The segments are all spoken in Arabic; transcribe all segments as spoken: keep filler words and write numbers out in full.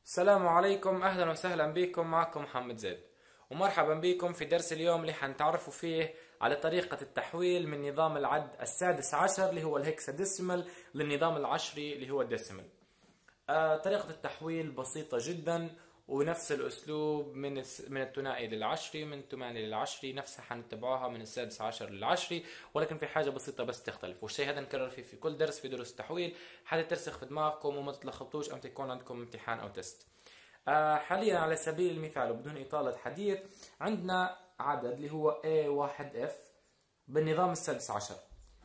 السلام عليكم، أهلا وسهلا بكم. معكم محمد زيد، ومرحبا بكم في درس اليوم اللي حنتعرفوا فيه على طريقة التحويل من نظام العد السادس عشر اللي هو الهكساديسيمال للنظام العشري اللي هو الديسيمال. آه طريقة التحويل بسيطة جدا، ونفس الأسلوب من من الثنائي للعشري، من الثماني للعشري نفسها حنتبعوها من السادس عشر للعشري، ولكن في حاجة بسيطة بس تختلف، والشيء هذا نكرر فيه في كل درس في دروس التحويل حتى ترسخ في دماغكم وما تتلخبطوش أمتى يكون عندكم امتحان أو تست. آه حاليا على سبيل المثال وبدون إطالة حديث، عندنا عدد اللي هو إيه واحد إف بالنظام السادس عشر.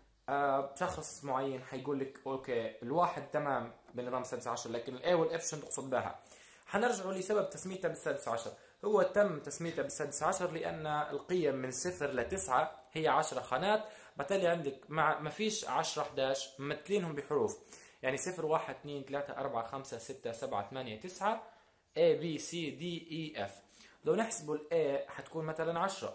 آه شخص معين حيقول لك اوكي الواحد تمام بالنظام السادس عشر، لكن الاي والاف شو تقصد بها؟ حنرجعوا لسبب تسميتها بالسادس عشر. هو تم تسميتها بالسادس عشر لان القيم من صفر لتسعة هي عشرة خانات، بالتالي عندك مع ما فيش عشرة احداش ممثلينهم بحروف، يعني صفر واحد اثنين ثلاثة أربعة خمسة ستة سبعة ثمانية تسعة A B C D E F. لو نحسبوا ال A حتكون مثلا عشرة،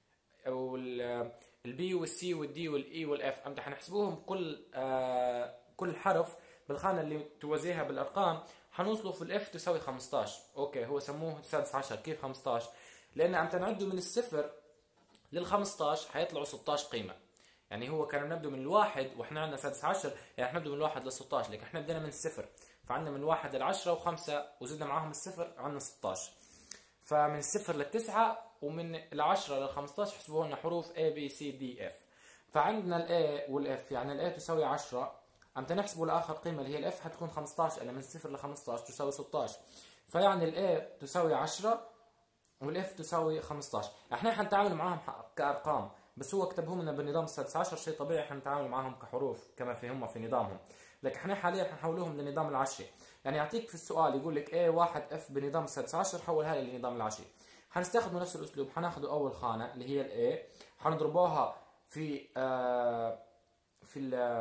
او البي والسي والدي والاي والاف، امتى حنحسبوهم كل آه كل حرف بالخانه اللي توازيها بالارقام، حنوصلوا في الاف تساوي خمستاشر. اوكي، هو سموه السادس عشر. كيف خمستاشر؟ لان امتى نعدوا من الصفر لل خمستاشر حيطلعوا ستاشر قيمه. يعني هو كان نبدو من الواحد واحنا عندنا سادس عشر، يعني احنا نبدو من الواحد ل ستاشر، لكن احنا بدينا من الصفر، فعندنا من الواحد للعشرة وخمسة وزدنا معاهم الصفر عندنا ستاشر. فمن الصفر للتسعة ومن العشرة للخمستاشر حسبوها لنا حروف A B C D F. فعندنا ال A وال F، يعني ال A تساوي عشرة، أمتى نحسبوا لآخر قيمة اللي هي ال F حتكون خمستاشر، لأن من صفر ل خمستاشر تساوي ستاشر. فيعني ال A تساوي عشرة وال F تساوي خمستاشر. احنا حنتعامل معاهم كأرقام، بس هو كتبهم لنا بالنظام السادس عشر، شيء طبيعي حنتعامل معاهم كحروف كما في هم في نظامهم، لكن احنا حاليا حنحولوهم للنظام العشري. يعني يعطيك في السؤال يقول لك إيه واحد إف بنظام السادس عشر، حولها لي للنظام العشري. حنستخدم نفس الاسلوب، حناخذ اول خانه اللي هي ال A، حنضربوها في آه في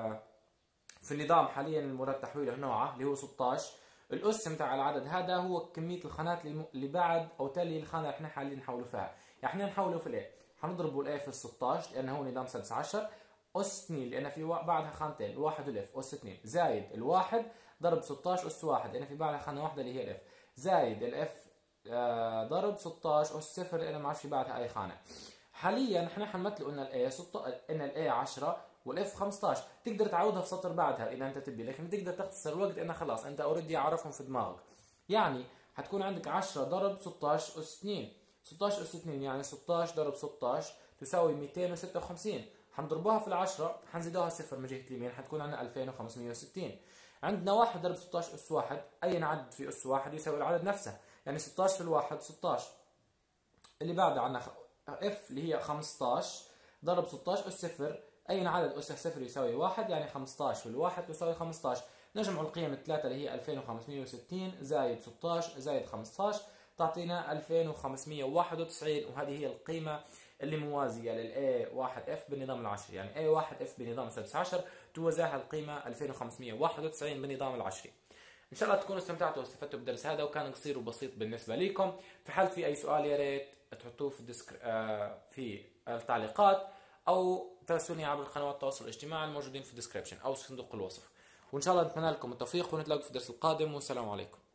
في النظام حاليا المراد تحويله نوعه اللي هو ستاشر. الاس بتاع العدد هذا هو كميه الخانات اللي بعد او تلي الخانه اللي احنا حاليا نحوله فيها. يعني احنا نحوله في الايه، حنضربه الايه في ال ستاشر لانه هو نظام سادس عشر، اس اثنين لان في بعدها خانتين الواحد والاف، اس اثنين زايد الواحد ضرب ستاشر اس واحد لان في بعدها خانه واحده اللي هي الاف، زايد الاف آه ضرب ستاشر اس صفر لان ما عادش في بعدها اي خانه. حاليا احنا حنمثل قلنا الاي ان الاي عشرة والاف خمستاشر، تقدر تعوضها في سطر بعدها اذا انت تبي، لكن تقدر تختصر الوقت لانها خلاص انت اوريدي عارفهم في دماغك. يعني حتكون عندك عشرة ضرب ستاشر اس اثنين، ستاشر اس اثنين يعني ستاشر ضرب ستاشر تساوي مئتين وستة وخمسين. حنضربوها في العشرة، حنزيدوها صفر من جهه اليمين، حتكون عندنا ألفين وخمسمئة وستين. عندنا واحد ضرب ستاشر اس واحد، اي عدد في اس واحد يساوي العدد نفسه، يعني ستاشر في الواحد ستاشر. اللي بعده عندنا اف اللي هي خمستاشر ضرب ستاشر اس صفر، اي عدد اس صفر يساوي واحد، يعني خمستاشر في الواحد تساوي خمستاشر. نجمع القيم الثلاثه اللي هي ألفين وخمسمئة وستين زائد ستاشر زائد خمستاشر تعطينا ألفين وخمسمئة وواحد وتسعين، وهذه هي القيمه اللي موازيه لل إيه واحد إف بالنظام العشري. يعني إيه واحد إف بنظام السادس عشر توازاها القيمه ألفين وخمسمئة وواحد وتسعين بالنظام العشري. ان شاء الله تكونوا استمتعتوا واستفدتوا بالدرس هذا، وكان قصير وبسيط بالنسبه لكم. في حال في اي سؤال يا ريت تحطوه في الدسك... آه في التعليقات، او تراسلوني عبر قنوات التواصل الاجتماعي الموجودين في الديسكربشن او صندوق الوصف. وان شاء الله نتمنى لكم التوفيق، ونتلاقوا في الدرس القادم، والسلام عليكم.